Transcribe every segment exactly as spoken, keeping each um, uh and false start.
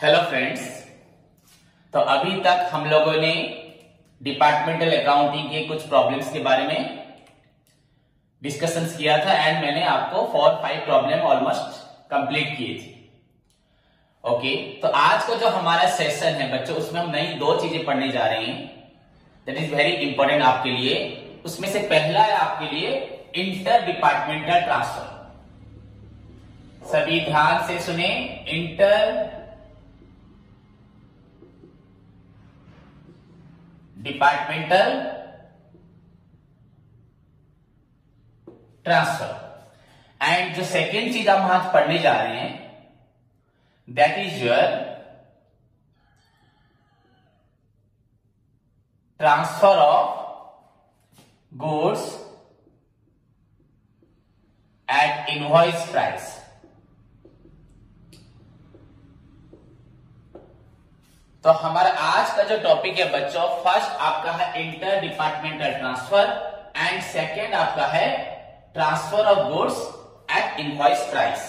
Hello friends, तो अभी तक हम लोगों ने डिपार्टमेंटल अकाउंटिंग के कुछ प्रॉब्लम्स के बारे में डिस्कशंस किया था एंड मैंने आपको four five problem almost complete किए थे। ओके, तो आज का जो हमारा सेशन है बच्चों, उसमें हम नई दो चीजें पढ़ने जा रहे हैं दैट इज वेरी इंपॉर्टेंट आपके लिए। उसमें से पहला है आपके लिए इंटर डिपार्टमेंटल ट्रांसफर। सभी ध्यान से सुने, इंटर डिपार्टमेंटल ट्रांसफर। एंड जो सेकेंड चीज हम आज पढ़ने जा रहे हैं that is your transfer of goods at invoice price. तो हमारा आज का जो टॉपिक है बच्चों, फर्स्ट आपका है inter departmental transfer and second आपका है transfer of goods at invoice price.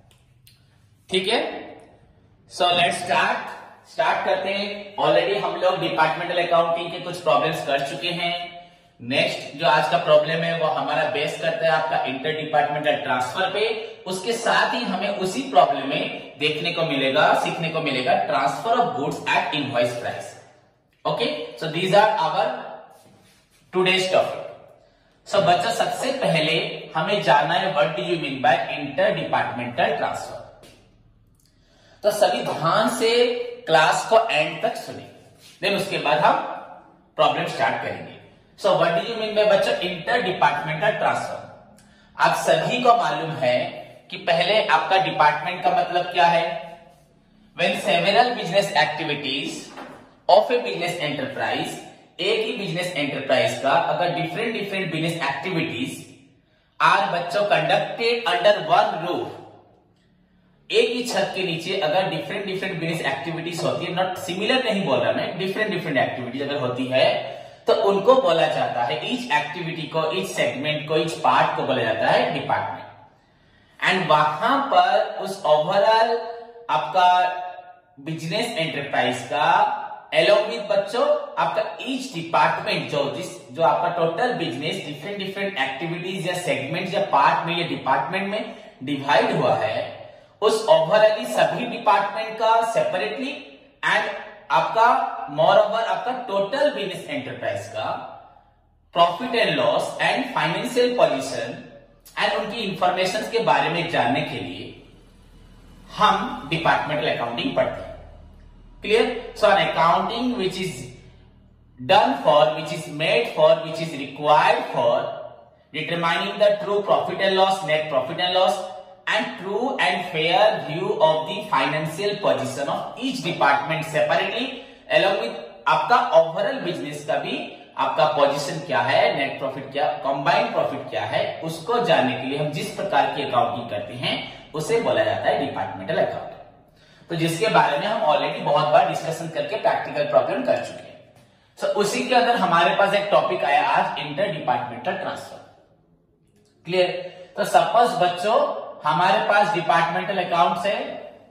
ठीक है, सो लेट्स स्टार्ट स्टार्ट करते हैं। ऑलरेडी हम लोग डिपार्टमेंटल अकाउंटिंग के कुछ प्रॉब्लम्स कर चुके हैं। नेक्स्ट जो आज का प्रॉब्लम है वो हमारा बेस करता है आपका इंटर डिपार्टमेंटल ट्रांसफर पे। उसके साथ ही हमें उसी प्रॉब्लम में देखने को मिलेगा सीखने को मिलेगा transfer of goods at invoice price. Okay, so these are our today's topic. So बच्चों, सबसे पहले हमें जानना है what do you mean by inter departmental transfer. तो सभी ध्यान से क्लास को एंड तक सुने, देन उसके बाद हम प्रॉब्लम स्टार्ट करेंगे। So what do you mean by बच्चों इंटर डिपार्टमेंटल ट्रांसफर। आप सभी को मालूम है कि पहले आपका डिपार्टमेंट का मतलब क्या है। When several business activities of a business enterprise, एक ही बिजनेस एंटरप्राइज का अगर different different business activities are बच्चों कंडक्टेड अंडर वन रूफ, एक ही छत के नीचे अगर डिफरेंट डिफरेंट बिजनेस एक्टिविटीज होती है, नॉट सिमिलर नहीं बोल रहा मैं, डिफरेंट डिफरेंट एक्टिविटीज अगर होती है तो उनको बोला जाता है, ईच एक्टिविटी को, ईच सेगमेंट को, ईच पार्ट को बोला जाता है डिपार्टमेंट। एंड वहां पर उस ओवरऑल आपका बिजनेस एंटरप्राइज का along with बच्चों आपका ईच डिपार्टमेंट जो जिस जो आपका total business different different activities या सेगमेंट या पार्ट में या डिपार्टमेंट में डिवाइड हुआ है, उस ओवरऑली सभी डिपार्टमेंट का सेपरेटली एंड आपका मोर ओवर आपका टोटल बिजनेस एंटरप्राइज का profit and loss and financial position and उनकी इंफॉर्मेशन के बारे में जानने के लिए हम डिपार्टमेंटल अकाउंटिंग पढ़ते हैं। Clear? So an accounting which is done for, which is made for, which is required for determining the true profit and loss, net profit and loss and true and fair view of the financial position of each department separately along with आपका overall business का भी आपका position क्या है, net profit क्या, combined profit क्या है, उसको जानने के लिए हम जिस प्रकार की अकाउंटिंग करते हैं उसे बोला जाता है डिपार्टमेंटल अकाउंटिंग। तो जिसके बारे में हम ऑलरेडी बहुत बार डिस्कशन करके प्रैक्टिकल प्रॉब्लम कर चुके हैं। तो so, उसी के अंदर हमारे पास एक टॉपिक आया आज, इंटर डिपार्टमेंटल ट्रांसफर। क्लियर? तो सपोज बच्चों हमारे पास डिपार्टमेंटल अकाउंट्स है,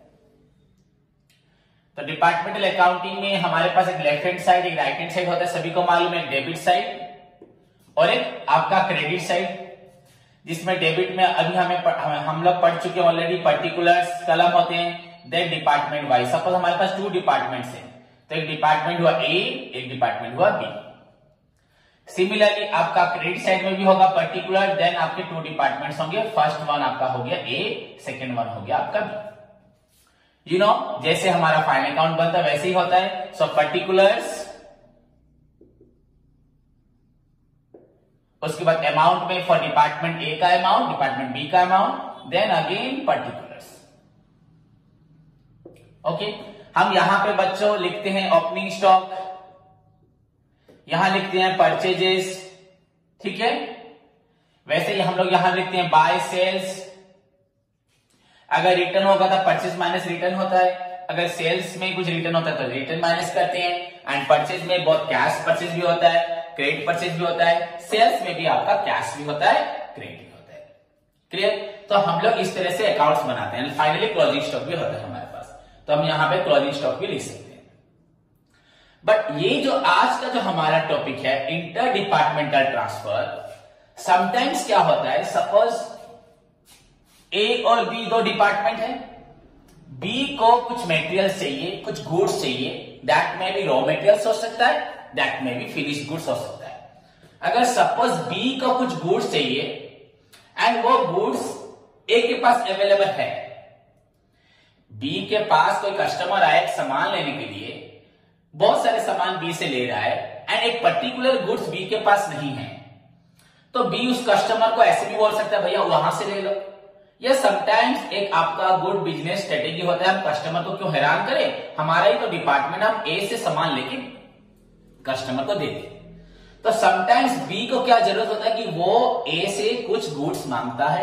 तो डिपार्टमेंटल अकाउंटिंग में हमारे पास एक लेफ्ट हैंड साइड एक राइट हैंड साइड होता है, सभी को मालूम है, डेबिट साइड और एक आपका क्रेडिट साइड, जिसमें डेबिट में अभी हमें हम लोग पढ़ चुके हैं ऑलरेडी, पर्टिकुलर्स कलम होते हैं, देन डिपार्टमेंट वाइज। सपोज हमारे पास टू डिपार्टमेंट्स हैं, तो एक डिपार्टमेंट हुआ ए, एक डिपार्टमेंट हुआ बी। सिमिलरली आपका क्रेडिट साइड में भी होगा पर्टिकुलर, देन आपके टू डिपार्टमेंट्स होंगे, फर्स्ट वन आपका हो गया ए, सेकंड वन हो गया आपका बी। यू नो, जैसे हमारा फाइनल अकाउंट बनता है वैसे ही होता है। सो पर्टिकुलर्स, उसके बाद अमाउंट में फॉर डिपार्टमेंट ए का अमाउंट, डिपार्टमेंट बी का amount, then again particulars. Okay, हम यहां पे बच्चों लिखते हैं ओपनिंग स्टॉक, यहां लिखते हैं परचेजेस। ठीक है, वैसे ही हम लोग यहां लिखते हैं बाय सेल्स। अगर रिटर्न होगा तो परचेज माइनस रिटर्न होता है, अगर सेल्स में कुछ रिटर्न होता है तो रिटर्न माइनस करते हैं। एंड परचेज में बहुत कैश परचेज भी होता है, क्रेडिट परचेज भी होता है, सेल्स में भी आपका कैश भी होता है, क्रेडिट भी होता है। क्लियर? तो हम लोग इस तरह से अकाउंट्स बनाते हैं। फाइनली क्लोजिंग स्टॉक भी होता है हमारे पास। तो हम यहां पे क्लोजिंग स्टॉक भी लिख सकते हैं। बट ये जो आज का जो हमारा टॉपिक है इंटर डिपार्टमेंटल ट्रांसफर, समटाइम्स क्या होता है, सपोज ए और बी दो डिपार्टमेंट है, बी को कुछ मटेरियल चाहिए, कुछ गुड्स चाहिए, दैट में भी रॉ मटेरियल्स हो सकता है, दैट में भी फिनिश गुड्स हो सकता है। अगर सपोज बी को कुछ गुड्स चाहिए एंड वो गुड्स ए के पास अवेलेबल है, बी के पास कोई कस्टमर आए सामान लेने के लिए, बहुत सारे सामान बी से ले रहा है एंड एक पर्टिकुलर गुड्स बी के पास नहीं है, तो बी उस कस्टमर को ऐसे भी बोल सकता है भैया वहां से ले लो। या समटाइम्स एक आपका गुड बिजनेस स्ट्रेटेजी होता है, हम कस्टमर को क्यों हैरान करें, हमारा ही तो डिपार्टमेंट, हम ए से सामान लेके कस्टमर को दे दें। तो समटाइम्स बी को क्या जरूरत होता है कि वो ए से कुछ गुड्स मांगता है,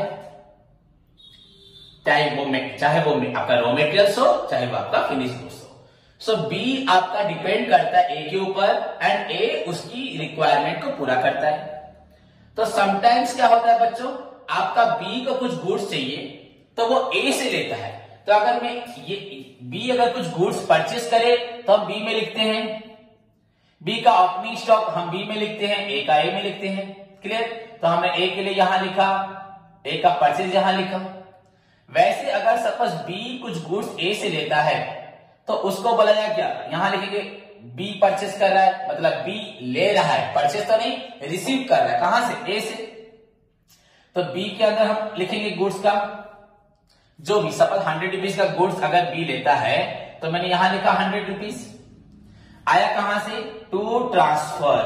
चाहे वो चाहे वो आपका रॉ मटेरियल्स हो, चाहे वो आपका फिनिश गुड्स हो। सो बी आपका डिपेंड करता है ए के ऊपर एंड ए उसकी रिक्वायरमेंट को पूरा करता है। तो समटाइम्स क्या होता है बच्चों, आपका बी को कुछ गुड्स चाहिए तो वो ए से लेता है। तो अगर मैं ये बी अगर कुछ गुड्स परचेस करे तो हम बी में लिखते हैं, बी का ओपनिंग स्टॉक हम बी में लिखते हैं, ए का ए में लिखते हैं। क्लियर? तो हमने ए के लिए यहां लिखा, ए का परचेज यहां लिखा। वैसे अगर सपोज बी कुछ गुड्स ए से लेता है तो उसको बोला जाए क्या, यहां लिखेंगे बी परचेस कर रहा है, मतलब बी ले रहा है, परचेस तो नहीं, रिसीव कर रहा है, कहां से, ए से। तो बी के अंदर हम लिखेंगे गुड्स का जो भी, सपोज हंड्रेड रुपीज का गुड्स अगर बी लेता है तो मैंने यहां लिखा हंड्रेड रुपीज, आया कहां से, टू ट्रांसफर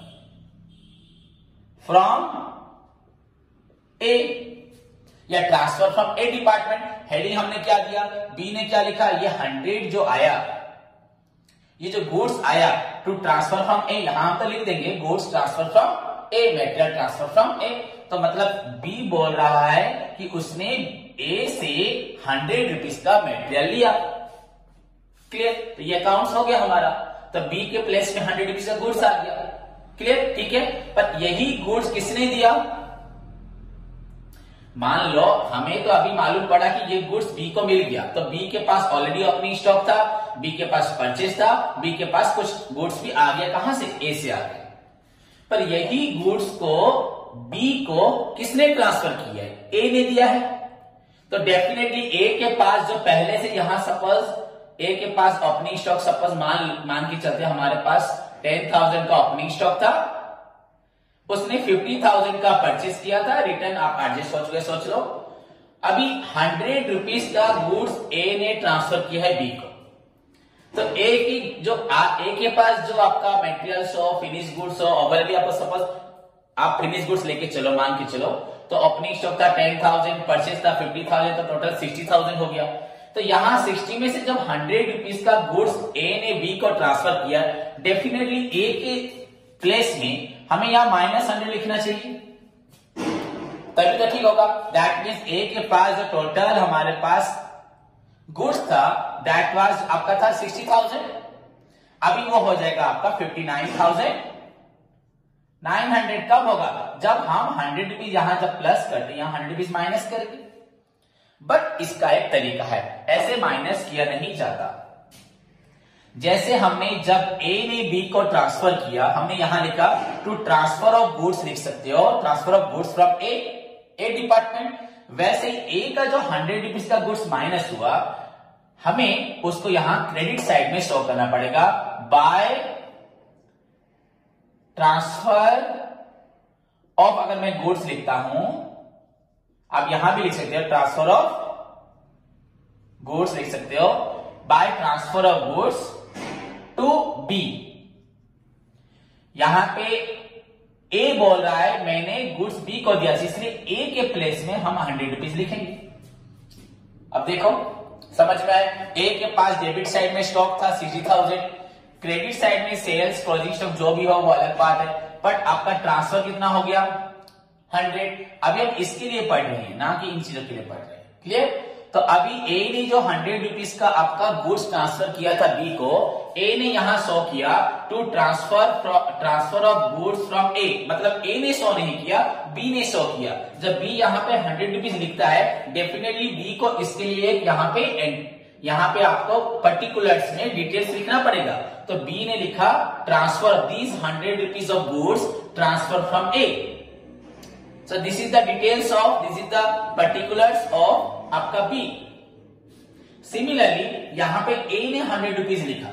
फ्रॉम ए या transfer from A department. Heading हमने क्या दिया, बी ने क्या लिखा, ये हंड्रेड जो आया, ये जो गुड्स आया टू ट्रांसफर फ्रॉम ए, यहां तो लिख देंगे goods transfer from A, material transfer from A. तो मतलब बी बोल रहा है कि उसने ए से हंड्रेड रुपीज का मटेरियल लिया। क्लियर? तो ये अकाउंट्स हो गया हमारा, तो बी के प्लेस में हंड्रेड रुपीज का गुड्स आ गया। क्लियर? ठीक है। पर यही गुड्स किसने दिया, मान लो हमें तो अभी मालूम पड़ा कि ये गुड्स बी को मिल गया, तो बी के पास ऑलरेडी ओपनिंग स्टॉक था, बी के पास परचेज था, बी के पास कुछ गुड्स भी आ गया, कहां से, ए से आ गया। पर यही गुड्स को बी को किसने ट्रांसफर किया है, ए ने दिया है। तो डेफिनेटली ए के पास जो पहले से यहां सपोज ए के पास ओपनिंग स्टॉक, सपोज मान मान के चलते हमारे पास टेन थाउजेंड का ओपनिंग स्टॉक था, उसने फिफ्टी थाउजेंड का परचेज किया था, रिटर्न आप एडजस्ट सोच गए, सोच लो। अभी हंड्रेड रुपीज का गुड्स ए ने ट्रांसफर किया है बी को। तो ए की जो ए के पास जो आपका मटेरियल्स हो, फिनिश गुड्स हो, ऑलरेडी आपको सपोज आप फिनिश गुड्स लेके चलो, मान के चलो, तो ओपनिंग स्टॉक था टेन थाउजेंड, परचेज था फिफ्टी थाउजेंड, तो टोटल सिक्सटी थाउजेंड हो गया। तो यहां सिक्सटी में से जब हंड्रेड रुपीज का गुड्स ए ने बी को ट्रांसफर किया, डेफिनेटली ए के प्लेस में हमें यहां माइनस हंड्रेड लिखना चाहिए, तभी तो ठीक होगा। दैट मीन्स ए के पास जो टोटल हमारे पास गुड्स था दैट वाज आपका था सिक्सटी थाउजेंड, अभी वो हो जाएगा आपका fifty nine thousand nine hundred. कब होगा, जब हम हंड्रेड रुपीज यहां जब प्लस करते हैं, यहां हंड्रेड रुपीज माइनस करके। बट इसका एक तरीका है, ऐसे माइनस किया नहीं जाता। जैसे हमने जब ए ने बी को ट्रांसफर किया, हमने यहां लिखा टू ट्रांसफर ऑफ गुड्स, लिख सकते हो transfer of goods from A A department. वैसे ही ए का जो हंड्रेड रुपीज का गुड्स माइनस हुआ, हमें उसको यहां क्रेडिट साइड में शो करना पड़ेगा, बाय ट्रांसफर ऑफ, अगर मैं गुड्स लिखता हूं, आप यहां भी लिख सकते हो ट्रांसफर ऑफ गुड्स लिख सकते हो, by transfer of goods to B. यहां पे ए बोल रहा है मैंने गुड्स बी को दिया, इसलिए ए के प्लेस में हम हंड्रेड रुपीज लिखेंगे। अब देखो समझ में आए, ए के पास डेबिट साइड में स्टॉक था सिक्सटी थाउजेंड, क्रेडिट साइड में सेल्स क्लोजिंग स्टॉक जो भी हो वो अलग बात है, बट आपका ट्रांसफर कितना हो गया, हंड्रेड। अभी हम इसके लिए पढ़ रहे हैं, ना कि इन चीजों के लिए पढ़ रहे हैं। क्लियर? तो अभी ए ने जो हंड्रेड रुपीज का आपका गुड्स ट्रांसफर किया था बी को, ए ने यहां शो किया to transfer transfer of goods from A, मतलब ए ने शो नहीं किया, बी ने शो किया। जब बी यहां पे हंड्रेड रुपीज लिखता है, डेफिनेटली बी को इसके लिए यहां पे यहाँ पे आपको पर्टिकुलर्स में डिटेल्स लिखना पड़ेगा। तो बी ने लिखा transfer these hundred rupees of goods transfer from A. So this is the details of, this is the particulars of आपका बी। सिमिलरली यहाँ पे ए ने हंड्रेड रुपीज लिखा,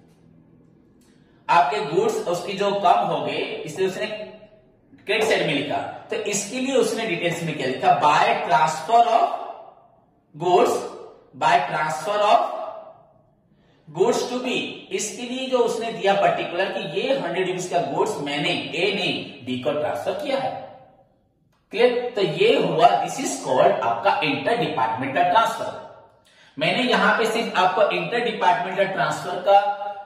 आपके गुड्स उसकी जो कम हो गए इसलिए उसने क्रेडिट साइड में लिखा। तो इसके लिए उसने डिटेल्स में क्या लिखा, by transfer of goods, by transfer of goods to B. इसके लिए जो उसने दिया पर्टिकुलर कि ये हंड्रेड रुपीज का गुड्स मैंने ए ने बी को ट्रांसफर किया है। क्लियर? तो ये हुआ, दिस इज कॉल्ड आपका इंटर डिपार्टमेंटल ट्रांसफर। मैंने यहां पे सिर्फ आपको इंटर डिपार्टमेंटल ट्रांसफर का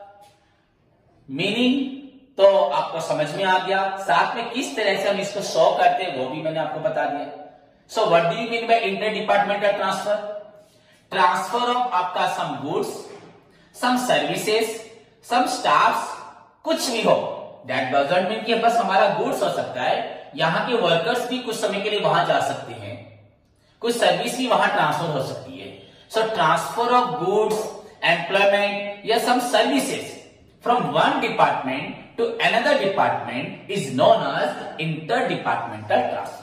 मीनिंग तो आपको समझ में आ गया, साथ में किस तरह से हम इसको शो करते हैं वो भी मैंने आपको बता दिया। So what do you mean by inter departmental transfer? Transfer of आपका some goods, some services, some staffs, कुछ भी हो। दैट डजंट मीन कि बस हमारा गुड्स हो सकता है, यहाँ के वर्कर्स भी कुछ समय के लिए वहां जा सकते हैं, कुछ सर्विस भी वहां ट्रांसफर हो सकती है। So transfer of goods, employment या some services from one department to another department is known as inter departmental transfer.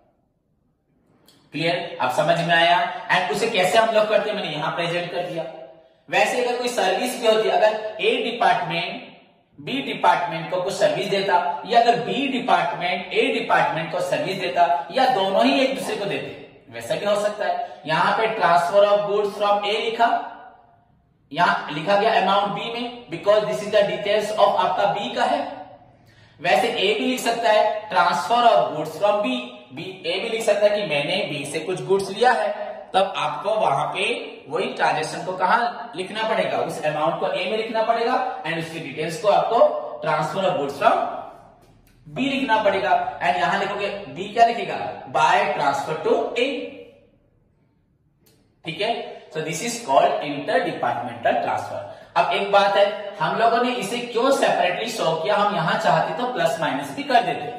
Clear? आप समझ में आया? एंड उसे कैसे हम लोग करते हैं मैंने यहां प्रेजेंट कर दिया। वैसे अगर कोई सर्विस भी होती है, अगर ए डिपार्टमेंट बी डिपार्टमेंट को कुछ सर्विस देता, या अगर बी डिपार्टमेंट ए डिपार्टमेंट को सर्विस देता, या दोनों ही एक दूसरे को देते, वैसा भी हो सकता है। यहां पे transfer of goods from A लिखा, यहां लिखा गया अमाउंट बी में, because this is the details of आपका बी का है। वैसे ए भी लिख सकता है transfer of goods from B, B A भी लिख सकता है कि मैंने बी से कुछ गुड्स लिया है। तब आपको वहां पे वही ट्रांजेक्शन को कहां लिखना पड़ेगा, उस अमाउंट को ए में लिखना पड़ेगा एंड उसकी डिटेल्स को आपको transfer of goods from B लिखना पड़ेगा। एंड यहां लिखोगे बी क्या लिखेगा, बाय ट्रांसफर टू ए। ठीक है? So this is called inter departmental transfer. अब एक बात है, हम लोगों ने इसे क्यों सेपरेटली शो किया? हम यहां चाहते तो प्लस माइनस भी कर देते।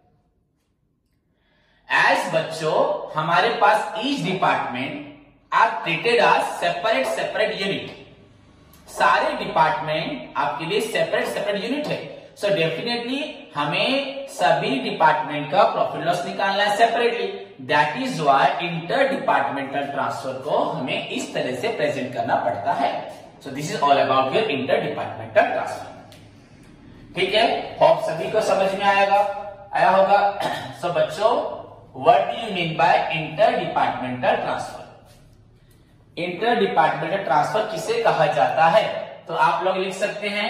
एज बच्चों हमारे पास each department are treated as separate separate unit. सारे डिपार्टमेंट आपके लिए सेपरेट सेपरेट यूनिट है। सो so डेफिनेटली हमें सभी डिपार्टमेंट का प्रॉफिट लॉस निकालना है separately. That is why inter departmental transfer को हमें इस तरह से प्रेजेंट करना पड़ता है। So this is all about your inter departmental transfer. ठीक है? होप सभी को समझ में आएगा आया होगा। सो so बच्चों, what do you mean by inter departmental transfer? Inter departmental transfer किसे कहा जाता है? तो आप लोग लिख सकते हैं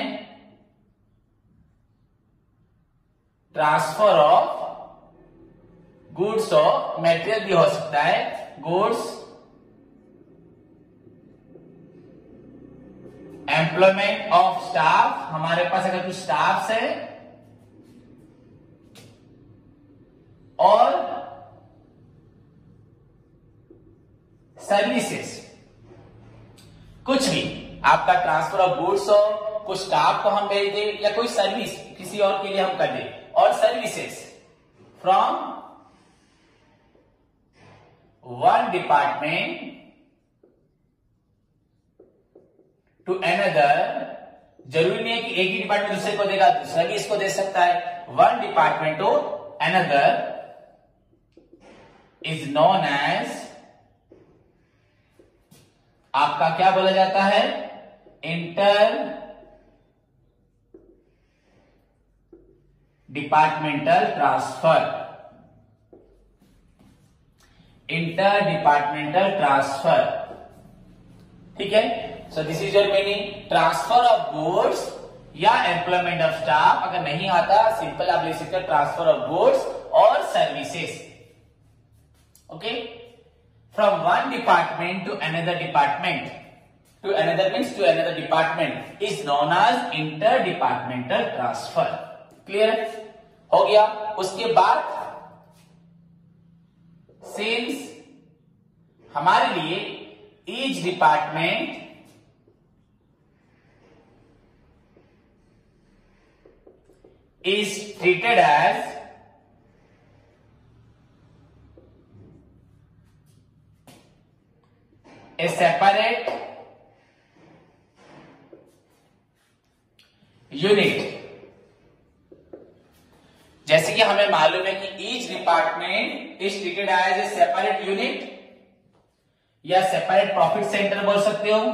ट्रांसफर ऑफ गुड्स और मटेरियल भी हो सकता है। गुड्स, एम्प्लॉयमेंट ऑफ स्टाफ, हमारे पास अगर कुछ स्टाफ्स है, और सर्विसेज, कुछ भी आपका ट्रांसफर ऑफ गुड्स हो, कुछ स्टाफ को हम भेज दें या कोई सर्विस किसी और के लिए हम कर दें, और services from one department to another. जरूरी नहीं है कि एक ही डिपार्टमेंट दूसरे को देगा, दूसरा भी इसको दे सकता है। One department to another is known as, आपका क्या बोला जाता है, inter departmental transfer. Inter departmental transfer. ठीक है? So this is your meaning, transfer of goods या एम्प्लॉयमेंट ऑफ स्टाफ। अगर नहीं आता सिंपल आप लिख सकते हो ट्रांसफर ऑफ गुड्स और services. Okay? From one department to another department, to another means to another department is known as inter departmental transfer. Clear हो गया? उसके बाद सिंस हमारे लिए each department is treated as a separate unit. जैसे कि हमें मालूम है कि each department is treated as a separate unit या सेपरेट प्रॉफिट सेंटर बोल सकते हो,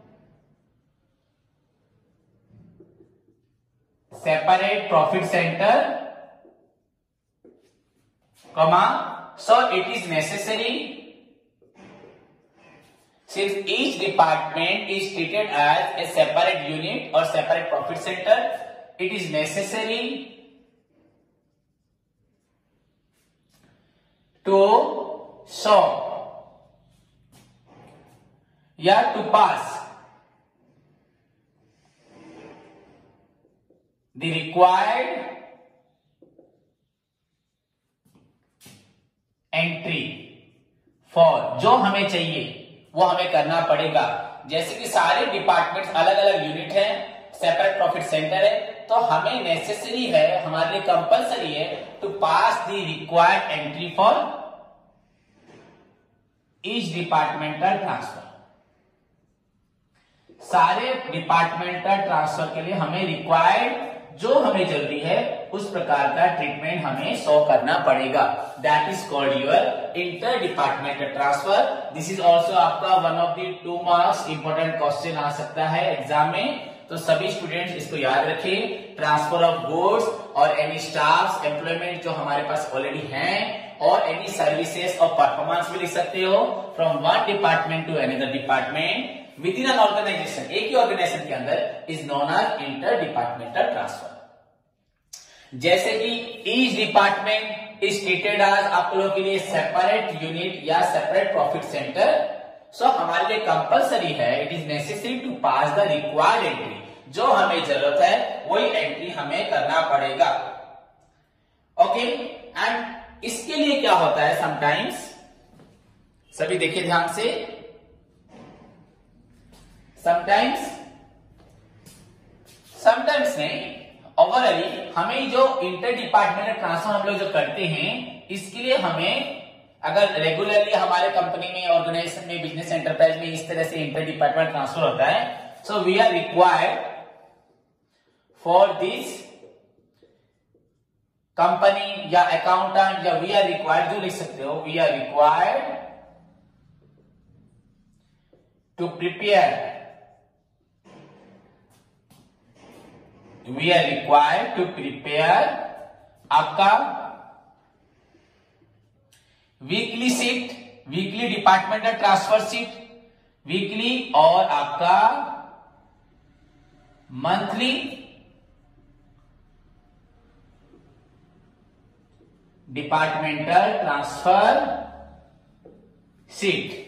separate profit centre, comma so it is necessary since each department is treated as a separate unit or separate profit center, it is necessary to show या to pass the required entry for, जो हमें चाहिए वो हमें करना पड़ेगा। जैसे कि सारे डिपार्टमेंट्स अलग अलग यूनिट है, सेपरेट प्रॉफिट सेंटर है, तो हमें नेसेसरी है, हमारे लिए कंपलसरी है to pass the required entry for each departmental transfer. सारे डिपार्टमेंटल ट्रांसफर के लिए हमें रिक्वायर्ड, जो हमें जरूरी है उस प्रकार का ट्रीटमेंट हमें शो करना पड़ेगा। That is called your inter departmental transfer. This is also आपका one of the two marks important question आ सकता है एग्जाम में, तो सभी स्टूडेंट्स इसको याद रखें। ट्रांसफर ऑफ गुड्स और एनी स्टाफ एम्प्लॉयमेंट जो हमारे पास ऑलरेडी हैं, और एनी सर्विसेज और परफॉर्मेंस भी लिख सकते हो from one department to another department within an organisation, एक ही ऑर्गेनाइजेशन के अंदर, is known as inter departmental transfer. जैसे कि each department is treated as आप लोगों के लिए सेपरेट यूनिट या सेपरेट प्रॉफिट सेंटर, सो हमारे लिए कंपलसरी है, it is necessary to pass the required entry, जो हमें जरूरत है वही एंट्री हमें करना पड़ेगा। ओके, एंड इसके लिए क्या होता है, समटाइम्स, सभी देखिए ध्यान से, समटाइम्स समटाइम्स नहीं, ओवरऑली हमें जो इंटर डिपार्टमेंटल ट्रांसफर हम लोग जो करते हैं, इसके लिए हमें अगर रेगुलरली हमारे कंपनी में, ऑर्गेनाइजेशन में, बिजनेस एंटरप्राइज में इस तरह से इंटर डिपार्टमेंट ट्रांसफर होता है, so we are required for this company या अकाउंटेंट, या वी आर रिक्वायर्ड, जो लिख सकते हो, we are required to prepare We are required to prepare आपका weekly sheet, weekly departmental transfer sheet, weekly और आपका monthly departmental transfer sheet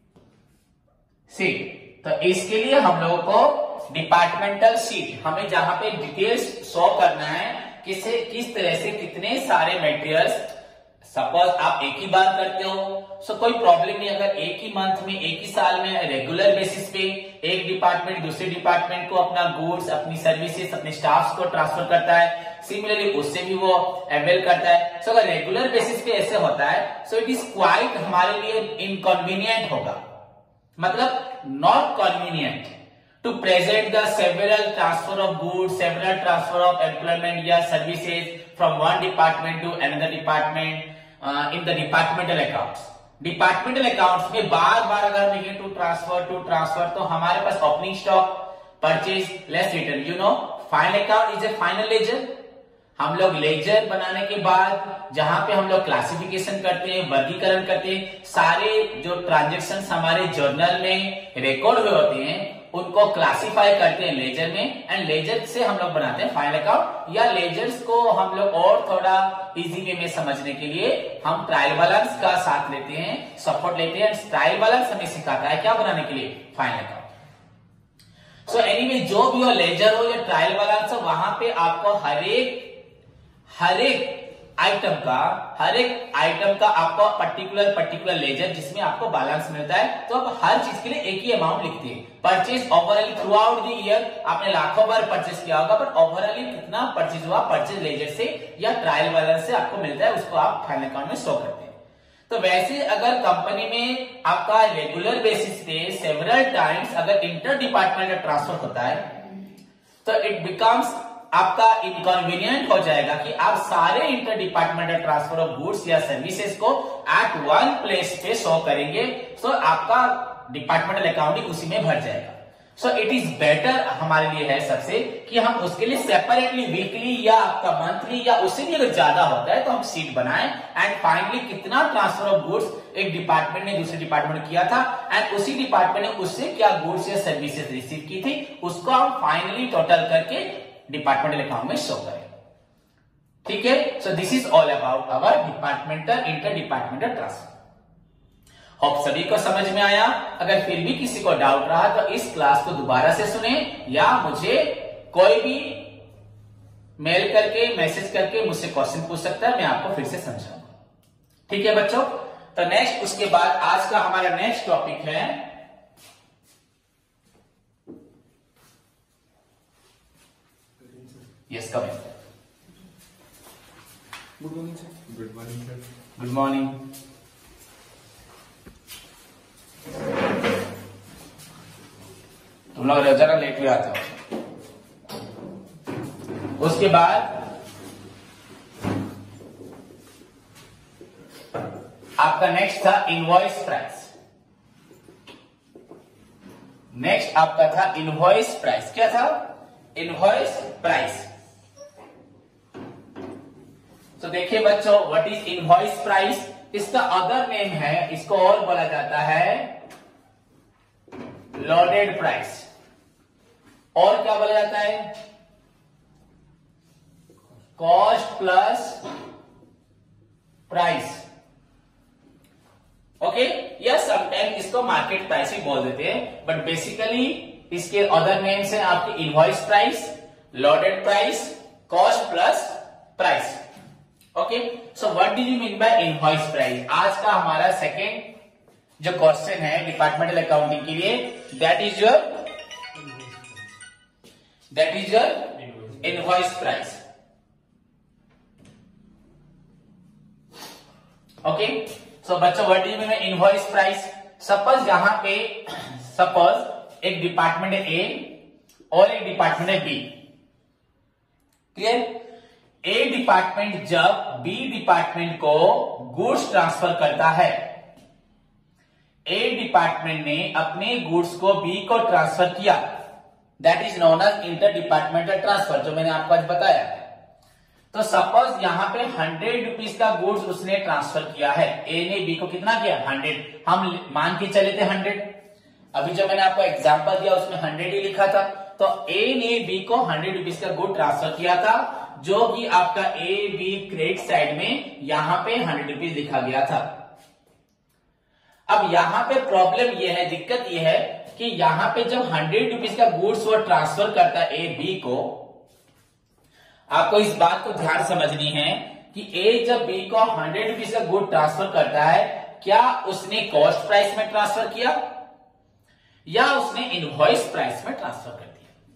sheet तो इसके लिए हम लोगों को डिपार्टमेंटल शीट, हमें जहां पे डिटेल्स शो करना है, किसे किस तरह से कितने सारे मटेरियल्स, सपोज आप एक ही बार करते हो, सो कोई प्रॉब्लम नहीं, अगर एक ही मंथ में, एक ही साल में, रेगुलर बेसिस पे एक डिपार्टमेंट दूसरे डिपार्टमेंट को अपना गुड्स, अपनी सर्विसेज, अपने स्टाफ्स को ट्रांसफर करता है, सिमिलरली उससे भी वो अवेल करता है। सो so, अगर रेगुलर बेसिस पे ऐसे होता है, सो इट इज क्वाइट हमारे लिए इनकन्वीनियंट होगा, मतलब not convenient to present the several transfer of goods, several transfer of employment या services from one department to another department uh, in the departmental accounts. Departmental accounts में बार बार अगर हमें to transfer to transfer, तो हमारे पास opening stock, purchase, less return, you know, final account is a final ledger. हम लोग laser बनाने के बाद जहां पे हम लोग क्लासिफिकेशन करते हैं, वर्गीकरण करते हैं, सारे जो ट्रांजेक्शन हमारे जर्नल में रिकॉर्ड हुए होते हैं उनको क्लासिफाई करते हैं लेजर में, एंड लेजर से हम लोग बनाते हैं फाइनल अकाउंट, या लेजर्स को हम लोग और थोड़ा इजी वे में समझने के लिए हम ट्रायल बैलेंस का साथ लेते हैं, सपोर्ट लेते हैं। ट्रायल बैलेंस हमें सिखाता है क्या बनाने के लिए, फाइनल अकाउंट। सो एनीवे, जो भी हो लेजर हो या ट्रायल बैलेंस हो, वहां पे आपको हर एक हर एक आइटम का हर एक आइटम का आपको पर्टिकुलर पर्टिकुलर लेजर जिसमें आपको बैलेंस मिलता है, तो आप हर चीज के लिए एक ही अमाउंट लिखते हैं। Purchase overall throughout the year आपने लाखों बार परचेज किया होगा, बट ओवरऑल कितना परचेज हुआ परचेज लेजर से या ट्रायल बैलेंस से आपको मिलता है, उसको आप फाइनल अकाउंट में शो करते हैं। तो वैसे अगर कंपनी में आपका रेगुलर बेसिस पे सेवरल टाइम्स अगर इंटर डिपार्टमेंटल ट्रांसफर होता है, तो इट बिकम्स आपका इनकन्वीनियंट हो जाएगा कि आप सारे inter departmental transfer of goods या सर्विसेज को एट वन प्लेस पे शो करेंगे, सो आपका डिपार्टमेंटल अकाउंटिंग उसी में भर जाएगा। सो इट इज बेटर हमारे लिए है सबसे कि हम उसके लिए सेपरेटली वीकली या आपका मंथली या उससे भी अगर ज्यादा होता है तो हम शीट बनाएं एंड फाइनली कितना ट्रांसफर ऑफ गुड्स एक डिपार्टमेंट ने दूसरे डिपार्टमेंट किया था एंड उसी डिपार्टमेंट ने उससे क्या गुड्स या सर्विसेज रिसीव की थी उसको हम फाइनली टोटल करके डिपार्टमेंटल अकाउंट में शो करें। ठीक है, so this is all about our departmental inter departmental transfer. Hope सभी को समझ में आया। अगर फिर भी किसी को डाउट रहा तो इस क्लास को दोबारा से सुने या मुझे कोई भी मेल करके मैसेज करके मुझसे क्वेश्चन पूछ सकता है, मैं आपको फिर से समझाऊंगा। ठीक है बच्चों, तो नेक्स्ट उसके बाद आज का हमारा नेक्स्ट टॉपिक है yes come good morning sir. Good morning sir. Good morning. तुम लोग जरा लेट भी आते हो। उसके बाद आपका नेक्स्ट था इनवॉइस प्राइस। नेक्स्ट आपका था इनवॉइस प्राइस। क्या था? Invoice price. तो देखिए बच्चों, व्हाट इज इनवॉइस प्राइस? इसका अदर नेम है, इसको और बोला जाता है लोडेड प्राइस। और क्या बोला जाता है? Cost plus price. ओके, या समटाइम इसको मार्केट प्राइस ही बोल देते हैं, बट बेसिकली इसके अदर नेम्स हैं आपकी invoice price, loaded price, cost plus price. Okay, so what do you mean by invoice price? आज का हमारा सेकेंड जो क्वेश्चन है डिपार्टमेंटल अकाउंटिंग के लिए, that is your that is your invoice price. Okay, so बच्चों what do you mean by invoice price? Suppose यहां पे सपोज एक डिपार्टमेंट है ए और एक डिपार्टमेंट है बी। क्लियर? ए डिपार्टमेंट जब बी डिपार्टमेंट को गुड्स ट्रांसफर करता है, ए डिपार्टमेंट ने अपने गुड्स को बी को ट्रांसफर किया, that is known as inter departmental transfer, जो मैंने आपको आज बताया। तो सपोज यहां पे हंड्रेड रुपीज का गुड्स उसने ट्रांसफर किया है, ए ने बी को कितना किया? हंड्रेड। हम मान के चले थे हंड्रेड। अभी जो मैंने आपको एग्जांपल दिया उसमें हंड्रेड ही लिखा था। तो ए ने बी को हंड्रेड रुपीज का गुड ट्रांसफर किया था, जो कि आपका ए बी क्रेडिट साइड में यहां पे हंड्रेड रुपीज लिखा गया था। अब यहां पे प्रॉब्लम यह है, दिक्कत यह है कि यहां पे जब हंड्रेड रुपीज का गुड्स वो ट्रांसफर करता है ए बी को, आपको इस बात को ध्यान समझनी है कि ए जब बी को हंड्रेड रुपीज का गुड ट्रांसफर करता है, क्या उसने कॉस्ट प्राइस में ट्रांसफर किया या उसने इनवॉइस प्राइस में ट्रांसफर कर दिया?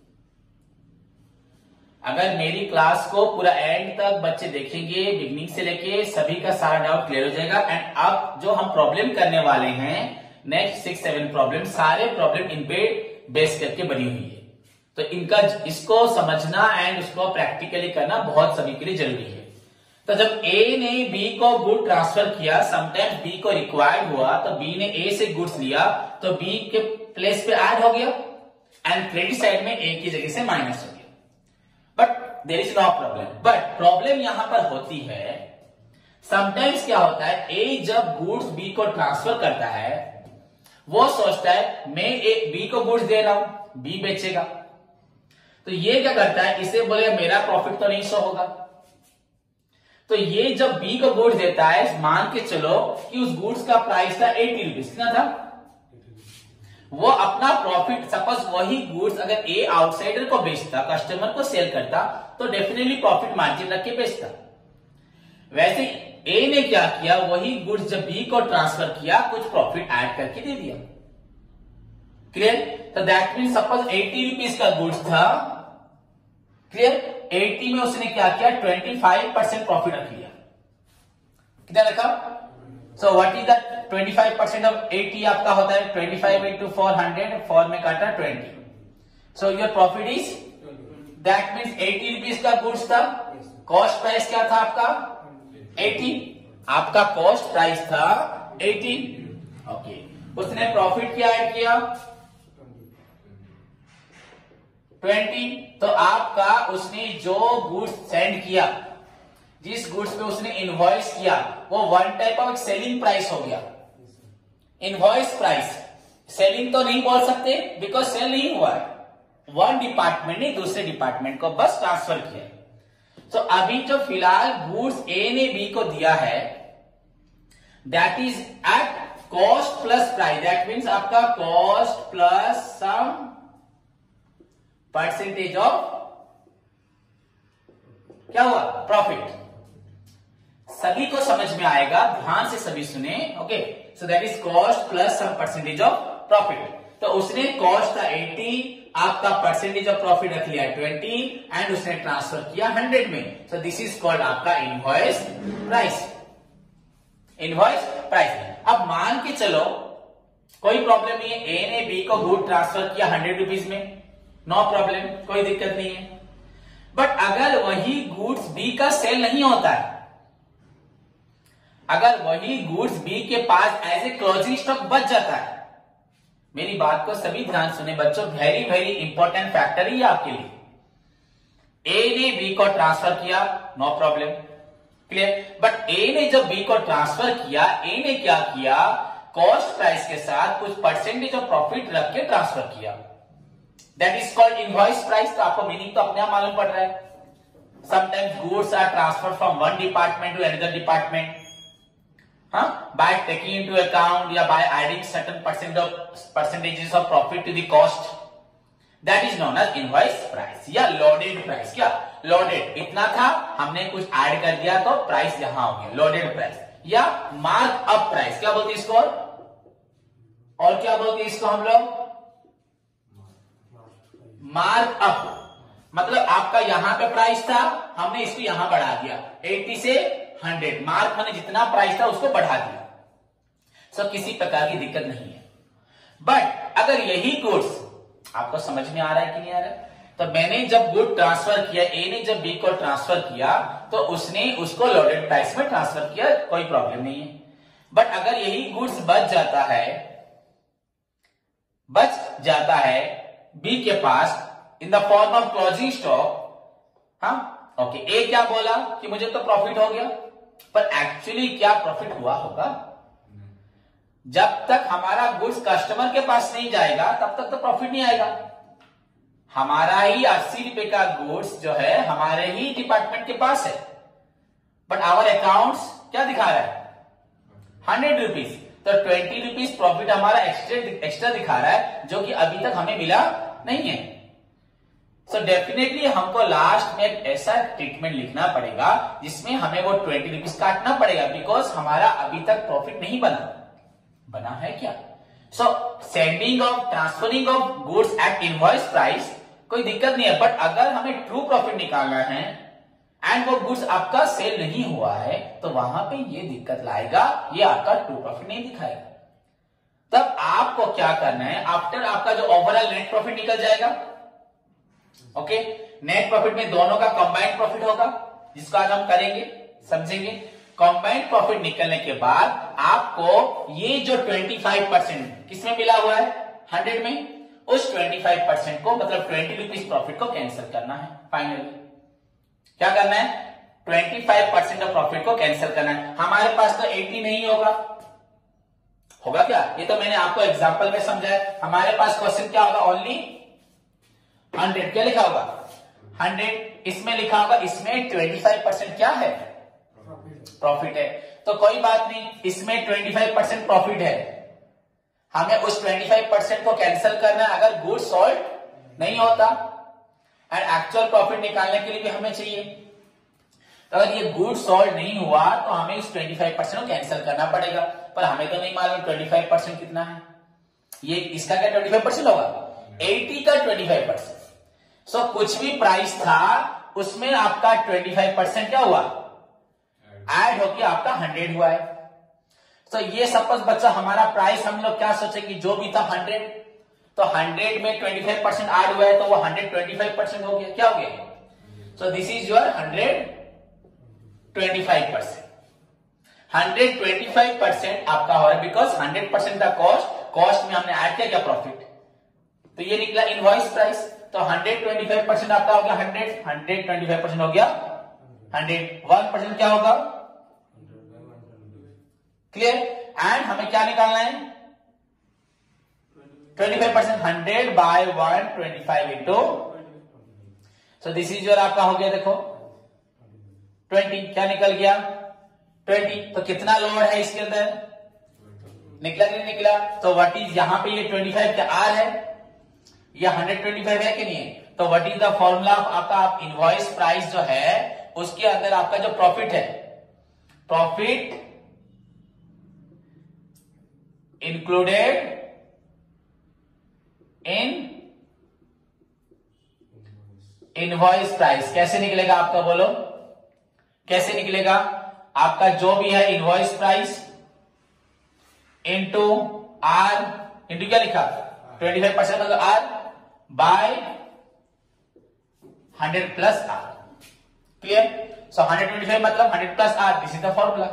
अगर मेरी क्लास को पूरा एंड तक बच्चे देखेंगे, बिगनिंग से लेके सभी का सारा डाउट क्लियर हो जाएगा। एंड अब जो हम प्रॉब्लम करने वाले हैं नेक्स्ट सिक्स सेवन प्रॉब्लम, सारे प्रॉब्लम इन पे बेस करके बनी हुई है। तो इनका इसको समझना एंड उसको प्रैक्टिकली करना बहुत सभी के लिए जरूरी है। तो जब ए ने बी को गुड ट्रांसफर किया, समटाइम्स बी को रिक्वायर्ड हुआ, तो बी ने ए से गुड्स लिया, तो बी के प्लेस पे ऐड हो गया एंड क्रेडिट साइड में ए की जगह से माइनस हो गया। But there is no problem. But problem यहां पर होती है, समटाइम्स क्या होता है, ए जब गुड्स बी को ट्रांसफर करता है, वो सोचता है मैं ए बी को गुड्स दे रहा हूं, बी बेचेगा, तो ये क्या करता है, इसे बोलेगा मेरा प्रॉफिट तो नहीं शो होगा। तो ये जब बी को गुड्स देता है, मान के चलो कि उस गुड्स का प्राइस था एटी रुपीज, कितना था? वो अपना प्रॉफिट, सपोज वही गुड्स अगर ए आउटसाइडर को बेचता, कस्टमर को सेल करता, तो डेफिनेटली प्रॉफिट मार्जिन रख के बेचता। वैसे ए ने क्या किया, वही गुड्स जब बी को ट्रांसफर किया, कुछ प्रॉफिट ऐड करके दे दिया। क्लियर? तो that mean suppose eighty rupees का गुड्स था, क्लियर, एटी में उसने क्या किया, ट्वेंटी फाइव परसेंट प्रॉफिट रख लिया। कितना रखा? So what is that? Twenty five percent of eighty आपका होता है twenty five into four hundred, four में काटा twenty, so your profit is that means eighty rupees का गुड्स था, कॉस्ट प्राइस क्या था आपका एटी, आपका कॉस्ट प्राइस था एटी। ओके, उसने प्रॉफिट क्या ऐड किया ट्वेंटी, तो आपका उसने जो गुड्स सेंड किया, जिस गुड्स पे उसने इनवॉइस किया, वो one type of selling price हो गया। इनवॉइस प्राइस, सेलिंग तो नहीं बोल सकते बिकॉज सेल नहीं हुआ है, वन डिपार्टमेंट ने दूसरे डिपार्टमेंट को बस ट्रांसफर किया। तो अभी जो फिलहाल गुड्स ए ने बी को दिया है that is at cost plus price, that means आपका cost plus some percentage of क्या हुआ प्रॉफिट। सभी को समझ में आएगा, ध्यान से सभी सुने। Okay, so that is cost plus some percentage of profit. तो उसने कॉस्ट था एटी, आपका परसेंटेज ऑफ प्रॉफिट रख लिया ट्वेंटी एंड उसने ट्रांसफर किया हंड्रेड में। सो दिस इज कॉल्ड आपका इनवॉइस प्राइस, इनवॉइस प्राइस। अब मान के चलो कोई प्रॉब्लम नहीं है, ए ने बी को गुड ट्रांसफर किया हंड्रेड रुपीज में, नो प्रॉब्लम, कोई दिक्कत नहीं है। बट अगर वही गुड्स बी का सेल नहीं होता है, अगर वही गुड्स बी के पास एज ए क्लोजिंग स्टॉक बच जाता है, मेरी बात को सभी ध्यान सुने बच्चों, वेरी वेरी इंपॉर्टेंट फैक्टर ही आपके लिए। ए ने बी को ट्रांसफर किया, no problem, clear. But A ने जब बी को ट्रांसफर किया, ए ने क्या किया, कॉस्ट प्राइस के साथ कुछ परसेंटेज ऑफ प्रॉफिट रख के ट्रांसफर किया, that is called invoice price. तो आपको मीनिंग तो अपने आप मालूम पड़ रहा है। Sometimes goods are transfer from one department to another department, हाँ, by taking into account या by adding certain percent of percentages of profit to the cost, that is known as invoice price या loaded price। क्या loaded, इतना था हमने कुछ add कर दिया तो प्राइस यहां हो गया loaded price या मार्क अप प्राइस। क्या बोलते हैं इसको, और क्या बोलते हैं इसको हम लोग, मार्क अप। मतलब आपका यहां पे प्राइस था, हमने इसको यहां बढ़ा दिया एटी से हंड्रेड, मार्क मैंने जितना प्राइस था उसको बढ़ा दिया। सो so, किसी प्रकार की दिक्कत नहीं है। बट अगर यही गुड्स, आपको समझ में आ रहा है कि नहीं आ रहा है, तो मैंने जब गुड ट्रांसफर किया, ए ने जब बी को ट्रांसफर किया तो उसने उसको लोडेड प्राइस में ट्रांसफर किया, कोई प्रॉब्लम नहीं है। बट अगर यही गुड्स बच जाता है, बच जाता है बी के पास in the form of closing stock, हाँ ओके, ए क्या बोला कि मुझे तो प्रॉफिट हो गया, पर एक्चुअली क्या प्रॉफिट हुआ होगा? जब तक हमारा गुड्स कस्टमर के पास नहीं जाएगा तब तक तो प्रॉफिट नहीं आएगा। हमारा ही अस्सी रुपए का गुड्स जो है हमारे ही डिपार्टमेंट के पास है, बट आवर अकाउंट्स क्या दिखा रहा है, हंड्रेड रुपीज, तो ट्वेंटी रुपीज प्रॉफिट हमारा एक्स्ट्रा एक्स्ट्रा दिखा रहा है, जो कि अभी तक हमें मिला नहीं है। सो so डेफिनेटली हमको लास्ट में एक ऐसा ट्रीटमेंट लिखना पड़ेगा जिसमें हमें वो ट्वेंटी रुपीज काटना पड़ेगा, बिकॉज हमारा अभी तक प्रॉफिट नहीं बना बना है क्या। So sending of transferring of goods at invoice price कोई दिक्कत नहीं है, बट अगर हमें ट्रू प्रॉफिट निकालना है एंड वो गुड्स आपका सेल नहीं हुआ है तो वहां पे ये दिक्कत लाएगा, ये आपका ट्रू प्रॉफिट नहीं दिखाएगा। तब आपको क्या करना है, आफ्टर आपका जो ओवरऑल नेट प्रॉफिट निकल जाएगा, ओके, नेट प्रॉफिट में दोनों का कंबाइंड प्रॉफिट होगा, जिसको आज हम करेंगे समझेंगे। कंबाइंड प्रॉफिट निकलने के बाद आपको ये जो पच्चीस परसेंट किसमें मिला हुआ है, हंड्रेड में, उस पच्चीस परसेंट को मतलब ट्वेंटी रुपीज प्रॉफिट को कैंसिल करना है। फाइनली क्या करना है, पच्चीस परसेंट ऑफ प्रॉफिट को कैंसिल करना है। हमारे पास तो अस्सी नहीं होगा, होगा क्या, ये तो मैंने आपको एग्जांपल में समझाया। हमारे पास क्वेश्चन क्या होगा, ओनली हंड्रेड, क्या लिखा होगा हंड्रेड, इसमें लिखा होगा, इसमें पच्चीस परसेंट क्या है, प्रॉफिट है, तो कोई बात नहीं, इसमें पच्चीस परसेंट प्रॉफिट है, हमें उस पच्चीस परसेंट को कैंसिल करना है अगर गुड्स सोल्ड नहीं होता, एंड एक्चुअल प्रॉफिट निकालने के लिए भी हमें चाहिए। तो अगर ये गुड्स सोल्ड नहीं हुआ तो हमें इस पच्चीस परसेंट को कैंसिल करना पड़ेगा, पर हमें तो नहीं मालूम पच्चीस परसेंट कितना है, ये इसका क्या पच्चीस परसेंट होगा, अस्सी का पच्चीस परसेंट। सो so, कुछ भी प्राइस था उसमें आपका पच्चीस परसेंट क्या हुआ, ऐड होके आपका हंड्रेड हुआ है। तो so, ये सपोज बच्चा हमारा प्राइस हम लोग क्या सोचे कि जो भी था हंड्रेड, तो हंड्रेड में ट्वेंटी फाइव परसेंट ऐड हुआ है तो वो हंड्रेड ट्वेंटी फाइव परसेंट हो गया, क्या हो गया? So this is your hundred twenty five percent. Hundred twenty five percent आपका हो रहा है बिकॉज हंड्रेड परसेंट का कॉस्ट, कॉस्ट में हमने ऐड किया क्या? प्रॉफिट। तो ये निकला इनवॉइस प्राइस। तो हंड्रेड ट्वेंटी फाइव परसेंट आपका हो गया hundred, hundred twenty five percent हो गया हंड्रेड, वन परसेंट क्या होगा? क्लियर? एंड हमें क्या निकालना है? Twenty five percent, hundred by one twenty five into, so this is your आपका हो गया देखो ट्वेंटी, क्या निकल गया? ट्वेंटी। तो कितना लोअर है इसके अंदर? निकला कि नहीं निकला? तो व्हाट इज, यहां पे ये ट्वेंटी फाइव क्या आर है, ये हंड्रेड ट्वेंटी फाइव है कि नहीं है? तो व्हाट इज द फॉर्मूला आपका? आप इनवॉइस प्राइस जो है उसके अंदर आपका जो प्रॉफिट है, profit included in invoice price, कैसे निकलेगा आपका? बोलो कैसे निकलेगा? आपका जो भी है invoice price into R, into क्या लिखा? ट्वेंटी फाइव परसेंट मतलब R by hundred plus R. Clear? So hundred twenty five मतलब hundred plus R, this is the formula.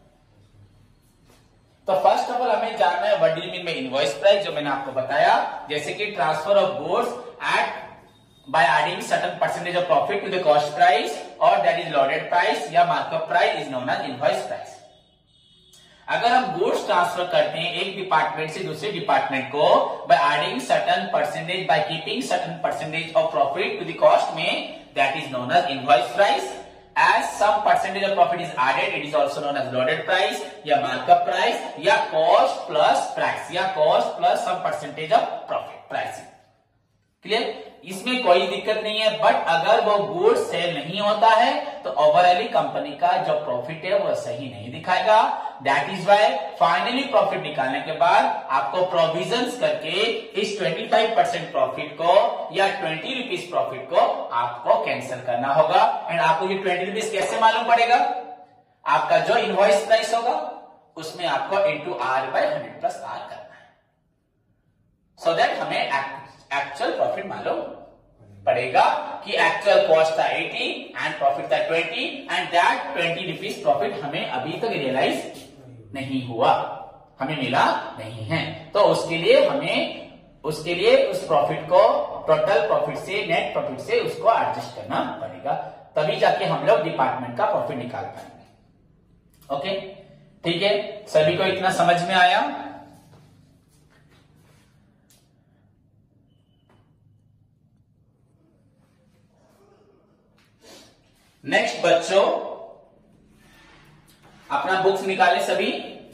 तो फर्स्ट ऑफ ऑल हमें जानना है what do you mean by invoice price, जो मैंने आपको बताया, जैसे कि transfer of goods at by adding certain percentage of profit to the cost price और दैट इज लोडेड प्राइस या markup price is known as invoice price. अगर हम गुड्स ट्रांसफर करते हैं एक डिपार्टमेंट से दूसरे डिपार्टमेंट को by adding certain percentage, by keeping certain percentage of profit to the cost में, that is known as invoice price. As some percentage of profit is added, it is also known as loaded price या markup price या cost plus price या cost plus some percentage of profit price। Clear? इसमें कोई दिक्कत नहीं है, but अगर वो गुड्स सेल नहीं होता है तो ओवरऑली कंपनी का जो प्रॉफिट है वो सही नहीं दिखाएगा। That is why finally profit निकालने के बाद आपको प्रोविजंस करके इस ट्वेंटी फाइव परसेंट प्रॉफिट को या ट्वेंटी रुपीज प्रॉफिट को आपको कैंसिल करना होगा। एंड आपको ये ट्वेंटी रुपीज कैसे मालूम पड़ेगा? आपका जो इनवॉइस प्राइस होगा उसमें आपको into R by hundred plus R करना है, सो दैट हमें एक्चुअल प्रॉफिट मालूम पड़ेगा कि एक्चुअल कॉस्ट था एटी एंड प्रॉफिट था twenty and that twenty rupees profit हमें अभी तक रियलाइज नहीं हुआ, हमें मिला नहीं है। तो उसके लिए हमें उसके लिए उस प्रॉफिट को टोटल प्रॉफिट से, नेट प्रॉफिट से उसको एडजस्ट करना पड़ेगा, तभी जाके हम लोग डिपार्टमेंट का प्रॉफिट निकाल पाएंगे। ओके, ठीक है, सभी को इतना समझ में आया? नेक्स्ट बच्चों, अपना बुक्स निकाले सभी।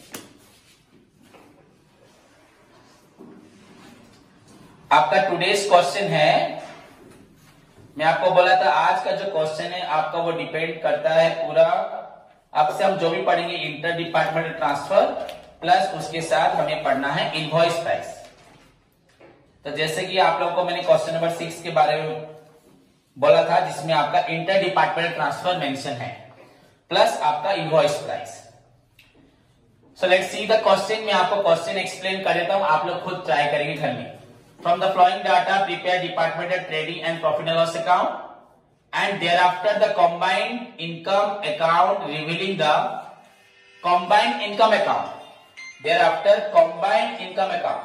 आपका टुडेज क्वेश्चन है, मैं आपको बोला था आज का जो क्वेश्चन है आपका वो डिपेंड करता है पूरा, अब से हम जो भी पढ़ेंगे इंटर डिपार्टमेंट ट्रांसफर प्लस उसके साथ हमें पढ़ना है इनवॉइस प्राइस। तो जैसे कि आप लोगों को मैंने क्वेश्चन नंबर सिक्स के बारे में बोला था जिसमें आपका इंटर डिपार्टमेंट ट्रांसफर मेंशन है प्लस आपका invoice price. So let's see the question. मैं आपको क्वेश्चन एक्सप्लेन कर देता हूं, आप लोग खुद ट्राई करेंगे घर में। From the flowing data prepare departmental trading and profit and loss account and thereafter the combined income account revealing the combined income account thereafter combined income account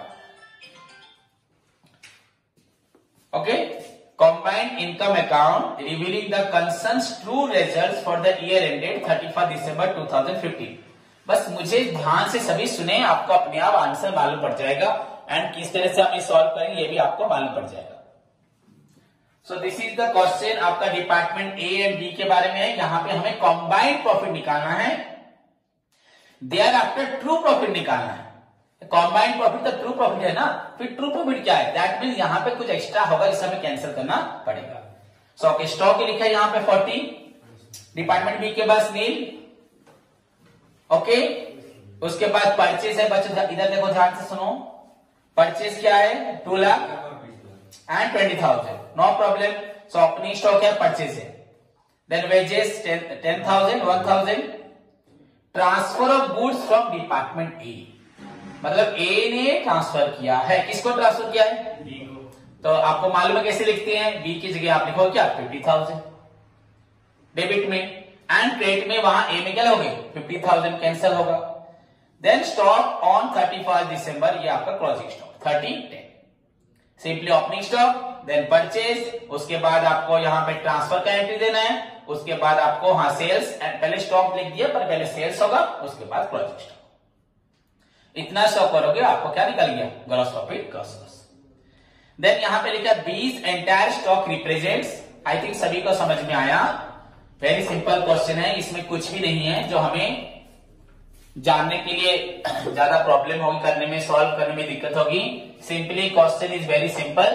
okay combined income account revealing the concerned true results for the year ended thirty first December two thousand fifteen. बस मुझे ध्यान से सभी सुने, आपको अपने आप answer मालूम पड़ जाएगा एंड किस तरह से हम सॉल्व करेंगे ये भी आपको मालूम पड़ जाएगा। So this is the question, आपका डिपार्टमेंट ए एंड बी के बारे में है। यहाँ पे हमें कॉम्बाइंड प्रॉफिट निकालना है, देयर आफ्टर ट्रू प्रॉफिट निकालना है। कॉम्बाइंड प्रॉफिट तो ट्रू प्रॉफिट है ना, फिर ट्रू प्रॉफिट क्या है? दैट मींस यहाँ पे कुछ एक्स्ट्रा होगा जिसे हमें कैंसिल करना पड़ेगा। सो ओके, स्टॉक लिखा है यहाँ पे फोर्टी, डिपार्टमेंट बी के पास नील। ओके, उसके बाद परचेज है बच्चों, इधर देखो ध्यान से सुनो, परचेज क्या है? Two lakh and twenty thousand, no problem. So opening stock है, परचेज है। Then wages ten thousand, one thousand. Transfer of goods from department A, मतलब ए ने ट्रांसफर किया है, किसको ट्रांसफर किया है? बी को। तो आपको मालूम है कैसे लिखते हैं? बी की जगह आप लिखो क्या? फिफ्टी थाउजेंड डेबिट में, एंड क्रेडिट में वहां ए में क्या लोगे? फिफ्टी थाउजेंड कैंसिल होगा। Then stock on thirty first December, ये आपका closing stock thirty ten. Simply opening stock, then purchase, उसके बाद आपको यहाँ पे ट्रांसफर का एंट्री देना है, उसके बाद आपको हाँ सेल्स, पहले स्टॉक लिख दिया पर पहले सेल्स होगा, उसके बाद क्लोजिंग स्टॉक। इतना स्टॉक करोगे आपको क्या निकल गया? Gross profit gross loss. Then यहां पे लिखा बीस entire stock represents, I think सभी को समझ में आया। वेरी सिंपल क्वेश्चन है, इसमें कुछ भी नहीं है जो हमें जानने के लिए ज्यादा प्रॉब्लम होगी, करने में, सॉल्व करने में दिक्कत होगी। Simply question is very simple,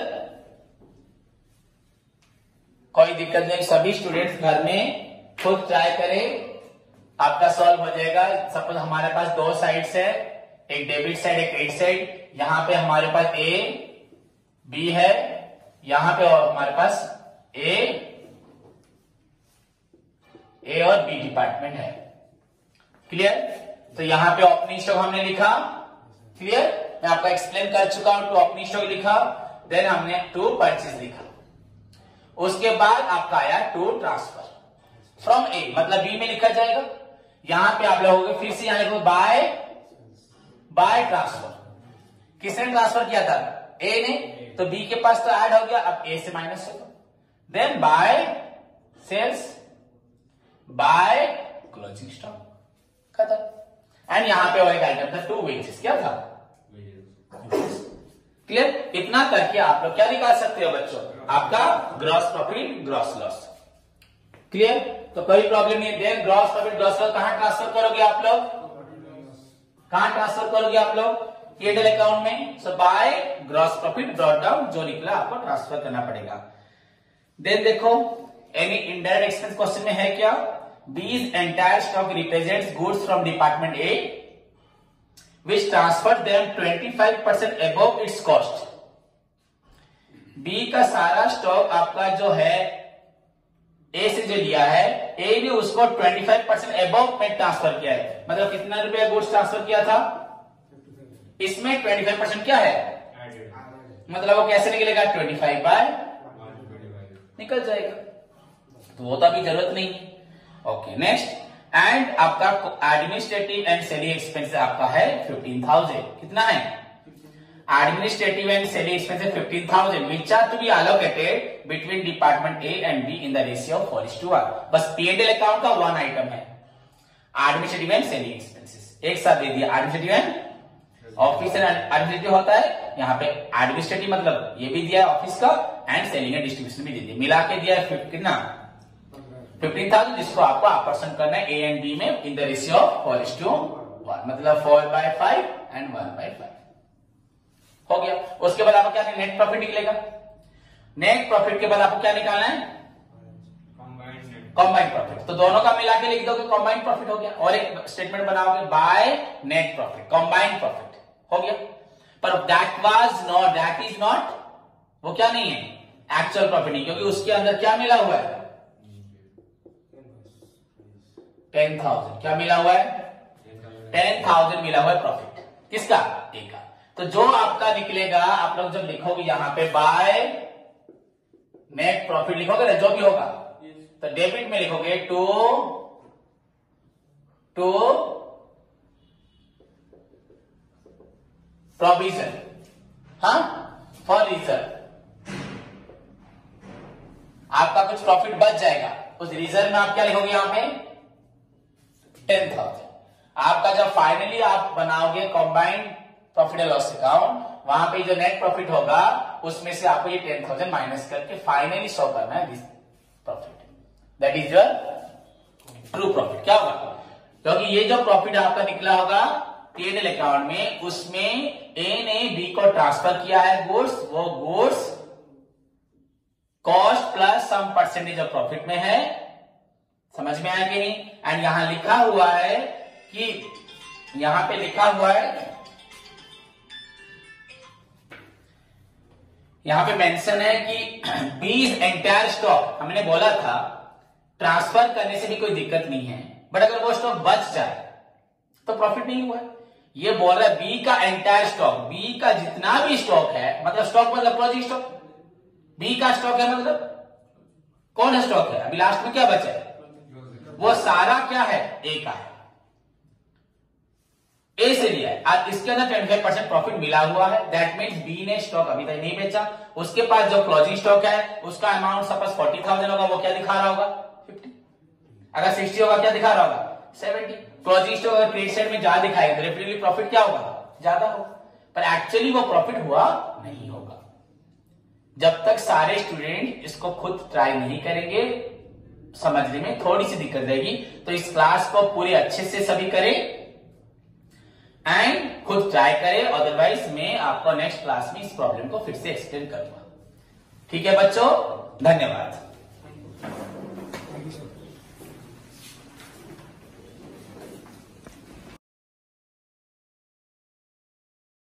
कोई दिक्कत नहीं। सभी स्टूडेंट्स घर में खुद ट्राई करें, आपका सॉल्व हो जाएगा। सपोज हमारे पास दो साइड्स है, एक डेबिट साइड एक क्रेडिट साइड। यहां पे हमारे पास ए बी है, यहां पे और हमारे पास ए ए और बी डिपार्टमेंट है। क्लियर? तो यहां पे ओपनिंग स्टॉक हमने लिखा, क्लियर? मैं आपको एक्सप्लेन कर चुका हूं। टू ओपनिंग स्टॉक लिखा, देन हमने टू परचेज लिखा, उसके बाद आपका आया टू ट्रांसफर फ्रॉम ए, मतलब बी में लिखा जाएगा। यहां पे आप लोगों फिर से यहां लिखो बाय बाय ट्रांसफर। किसने ट्रांसफर किया था? ए ने, तो बी के पास तो ऐड हो गया, अब ए से माइनस होगा। Then by sales, by closing stock, खत्म। एंड यहां पे और एक आइटम था टू वेजेस, क्या था? क्लियर? इतना करके आप लोग क्या निकाल सकते हो बच्चों? आपका gross profit gross loss. Clear? तो कोई प्रॉब्लम नहीं है। Then gross profit gross loss कहां ट्रांसफर करोगे आप लोग? कहां ट्रांसफर करोगे आप लोग? पीएनएल अकाउंट में। So by gross profit brought down, जो निकला आपको ट्रांसफर करना पड़ेगा। देन देखो एनी इनडायरेक्ट एक्सपेंस क्वेश्चन में है क्या? These entire stock represents goods from department A, which transferred them twenty-five percent above its cost. B का सारा स्टॉक आपका जो है ए से जो लिया है, ए ने उसको पच्चीस परसेंट अबव में ट्रांसफर किया है। मतलब कितना रुपया गुड्स ट्रांसफर किया था? इसमें पच्चीस परसेंट क्या है? मतलब वो कैसे निकलेगा? पच्चीस बाय निकल जाएगा, तो वो तो अभी जरूरत नहीं है। ओके नेक्स्ट, एंड आपका एडमिनिस्ट्रेटिव एंड सेलिंग एक्सपेंस आपका है फिफ्टीन थाउजेंड। कितना है? Administrative and selling expense fifteen thousand, which are to be allocated between department A and B in the ratio of four is to one. बस PNL account का one item है, administrative and selling expenses एक साथ दे दिया। Administrative and office and administrative होता है, यहाँ पे एडमिनिस्ट्रेटिव मतलब ये भी दिया है ऑफिस का, एंड सेलिंग एंड डिस्ट्रीब्यूशन भी दे दिया, मिला के दिया है कितना? फिफ्टीन थाउजेंड, जिसको आपको आकर्षण करना है ए एंड बी में in the ratio of four is to one, मतलब four by five and one by five. हो गया। उसके बाद आपको क्या नेट प्रॉफिट निकलेगा? नेट प्रॉफिट के बाद आपको क्या निकालना है? Combined profit. तो दोनों का मिला के लिख दोगे, कॉम्बाइंड प्रॉफिट हो गया। और एक स्टेटमेंट बनाओगे by net profit, combined profit हो गया। पर that was not, that is not, वो क्या नहीं है? एक्चुअल प्रॉफिट नहीं, क्योंकि उसके अंदर क्या मिला हुआ है? Ten thousand. क्या मिला हुआ है? टेन थाउजेंड मिला हुआ है प्रॉफिट। किसका? ए का। तो जो आपका निकलेगा, आप लोग जब लिखोगे यहां पे बाय नेट प्रॉफिट लिखोगे ना, जो भी होगा, तो डेबिट में लिखोगे टू टू प्रोविजन, हाँ, फॉर रिजर्व। आपका कुछ प्रॉफिट बच जाएगा, उस रिजर्व में आप क्या लिखोगे? यहां पे टेन थाउजेंड। आपका जब फाइनली आप बनाओगे combined profit and loss account, वहां पे जो नेट प्रॉफिट होगा उसमें से आपको ये टेन थाउजेंड माइनस करके फाइनली शो करना है this profit, that is your true profit. क्या होगा? क्योंकि ये जो प्रॉफिट आपका निकला होगा पीएनएल अकाउंट में, उसमें ए ने बी को ट्रांसफर किया है गुड्स, वो goods cost plus some percentage of profit में है। समझ में आया कि नहीं? एंड यहां लिखा हुआ है कि, यहां पे लिखा हुआ है, यहां पे मेंशन है कि बीस एंटायर स्टॉक, हमने बोला था ट्रांसफर करने से भी कोई दिक्कत नहीं है, बट अगर वो स्टॉक बच जाए तो प्रॉफिट नहीं हुआ है। ये बोल रहा है बी का एंटायर स्टॉक, बी का जितना भी स्टॉक है, मतलब स्टॉक मतलब क्लोजिंग स्टॉक, बी का स्टॉक है मतलब कौन है स्टॉक है, अभी लास्ट में क्या बचा है, वो सारा क्या है, ए का है, ए से लिया है। आज इसके अंदर पच्चीस परसेंट प्रॉफिट मिला हुआ है, दैट मीन्स बी ने स्टॉक अभी तक नहीं बेचा, उसके पास जो क्लोजिंग स्टॉक है उसका अमाउंट सपोज फोर्टी थाउजेंड होगा, वो क्या दिखा रहा होगा, फिफ्टी, अगर सिक्सटी होगा क्या दिखा रहा होगा, सेवेंटी। क्लोजिंग स्टॉक अगर क्रेडिट साइड में ज्यादा दिखाएगा तो डेफिनेटली प्रॉफिट क्या होगा, ज्यादा होगा, पर एक्चुअली वो प्रॉफिट हुआ नहीं होगा। जब तक सारे स्टूडेंट इसको खुद ट्राई नहीं करेंगे समझने में थोड़ी सी दिक्कत रहेगी, तो इस क्लास को पूरे अच्छे से सभी करें एंड खुद ट्राई करें, अदरवाइज मैं आपको नेक्स्ट क्लास में इस प्रॉब्लम को फिर से एक्सप्लेन करूंगा। ठीक है बच्चों, धन्यवाद।